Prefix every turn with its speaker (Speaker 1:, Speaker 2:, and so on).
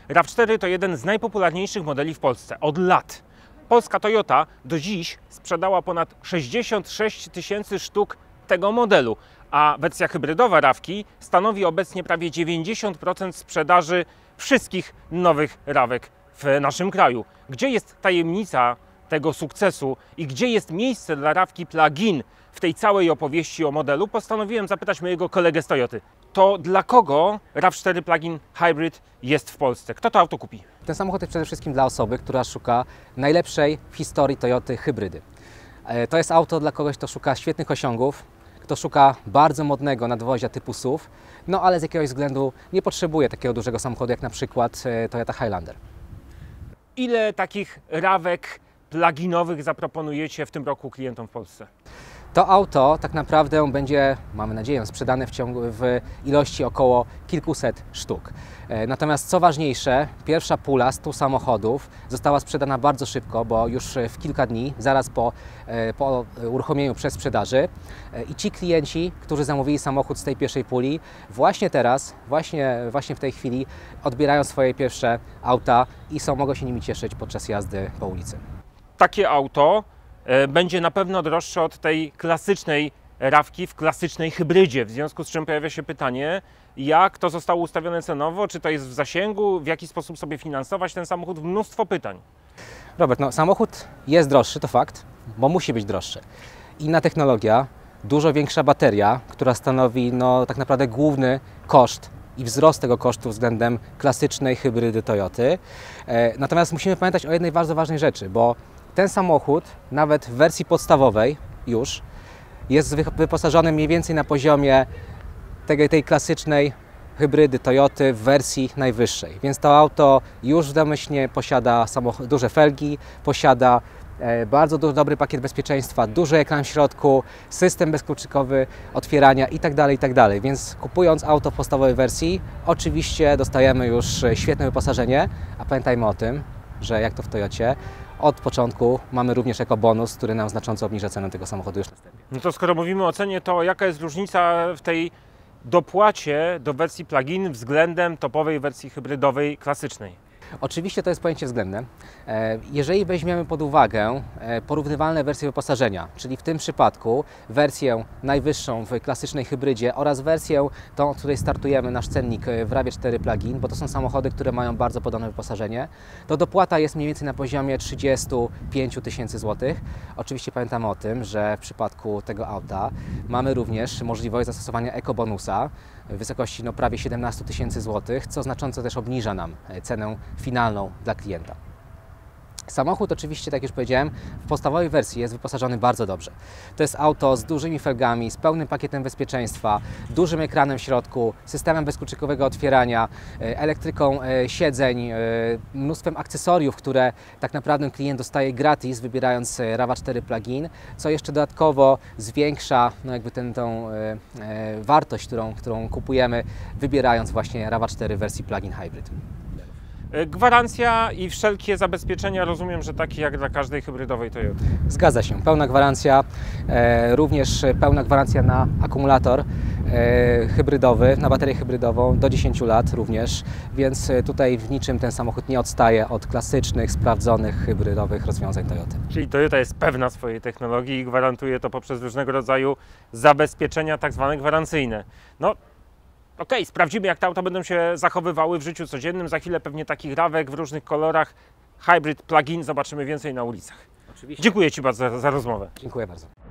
Speaker 1: RAV4 to jeden z najpopularniejszych modeli w Polsce od lat. Polska Toyota do dziś sprzedała ponad 66 tysięcy sztuk tego modelu, a wersja hybrydowa RAV-ki stanowi obecnie prawie 90% sprzedaży wszystkich nowych RAV-ek w naszym kraju. Gdzie jest tajemnica tego sukcesu i gdzie jest miejsce dla RAV-ki plug-in w tej całej opowieści o modelu, postanowiłem zapytać mojego kolegę z Toyoty. To dla kogo RAV4 Plug-in Hybrid jest w Polsce? Kto to auto kupi?
Speaker 2: Ten samochód jest przede wszystkim dla osoby, która szuka najlepszej w historii Toyoty hybrydy. To jest auto dla kogoś, kto szuka świetnych osiągów, kto szuka bardzo modnego nadwozia typu SUV, no ale z jakiegoś względu nie potrzebuje takiego dużego samochodu jak na przykład Toyota Highlander.
Speaker 1: Ile takich RAV-ek plug-inowych zaproponujecie w tym roku klientom w Polsce?
Speaker 2: To auto tak naprawdę będzie, mamy nadzieję, sprzedane w ilości około kilkuset sztuk. Natomiast co ważniejsze, pierwsza pula 100 samochodów została sprzedana bardzo szybko, bo już w kilka dni, zaraz po uruchomieniu przedsprzedaży. I ci klienci, którzy zamówili samochód z tej pierwszej puli, właśnie teraz, właśnie w tej chwili odbierają swoje pierwsze auta i mogą się nimi cieszyć podczas jazdy po ulicy.
Speaker 1: Takie auto będzie na pewno droższe od tej klasycznej RAV-ki w klasycznej hybrydzie, w związku z czym pojawia się pytanie, jak to zostało ustawione cenowo, czy to jest w zasięgu, w jaki sposób sobie finansować ten samochód, mnóstwo pytań.
Speaker 2: Robert, no samochód jest droższy, to fakt, bo musi być droższy. Inna technologia, dużo większa bateria, która stanowi tak naprawdę główny koszt i wzrost tego kosztu względem klasycznej hybrydy Toyoty. Natomiast musimy pamiętać o jednej bardzo ważnej rzeczy, bo ten samochód, nawet w wersji podstawowej już, jest wyposażony mniej więcej na poziomie tej klasycznej hybrydy Toyoty w wersji najwyższej. Więc to auto już domyślnie posiada duże felgi, posiada bardzo dobry pakiet bezpieczeństwa, duży ekran w środku, system bezkluczykowy otwierania itd., itd. Więc kupując auto w podstawowej wersji, oczywiście dostajemy już świetne wyposażenie, a pamiętajmy o tym, że jak to w Toyocie, od początku mamy również jako bonus, który nam znacząco obniża cenę tego samochodu już następnie.
Speaker 1: No to skoro mówimy o cenie, to jaka jest różnica w tej dopłacie do wersji plug-in względem topowej wersji hybrydowej klasycznej?
Speaker 2: Oczywiście to jest pojęcie względne. Jeżeli weźmiemy pod uwagę porównywalne wersje wyposażenia, czyli w tym przypadku wersję najwyższą w klasycznej hybrydzie oraz wersję tą, od której startujemy nasz cennik w RAV4 Plug-in, bo to są samochody, które mają bardzo podobne wyposażenie, to dopłata jest mniej więcej na poziomie 35 tysięcy złotych. Oczywiście pamiętamy o tym, że w przypadku tego auta mamy również możliwość zastosowania ekobonusa w wysokości prawie 17 tysięcy złotych, co znacząco też obniża nam cenę finalną dla klienta. Samochód oczywiście, tak jak już powiedziałem, w podstawowej wersji jest wyposażony bardzo dobrze. To jest auto z dużymi felgami, z pełnym pakietem bezpieczeństwa, dużym ekranem w środku, systemem bezkluczykowego otwierania, elektryką siedzeń, mnóstwem akcesoriów, które tak naprawdę klient dostaje gratis, wybierając RAV4 Plug-in, co jeszcze dodatkowo zwiększa tą wartość, którą kupujemy, wybierając właśnie RAV4 w wersji Plug-in Hybrid.
Speaker 1: Gwarancja i wszelkie zabezpieczenia, rozumiem, że takie jak dla każdej hybrydowej Toyoty.
Speaker 2: Zgadza się, pełna gwarancja, również pełna gwarancja na akumulator hybrydowy, na baterię hybrydową do 10 lat również, więc tutaj w niczym ten samochód nie odstaje od klasycznych, sprawdzonych hybrydowych rozwiązań Toyoty.
Speaker 1: Czyli Toyota jest pewna swojej technologii i gwarantuje to poprzez różnego rodzaju zabezpieczenia tak zwane gwarancyjne. Okej, sprawdzimy, jak te auta będą się zachowywały w życiu codziennym. Za chwilę pewnie takich RAV-ek w różnych kolorach, hybrid, plug-in, zobaczymy więcej na ulicach.
Speaker 2: Oczywiście.
Speaker 1: Dziękuję Ci bardzo za rozmowę.
Speaker 2: Dziękuję bardzo.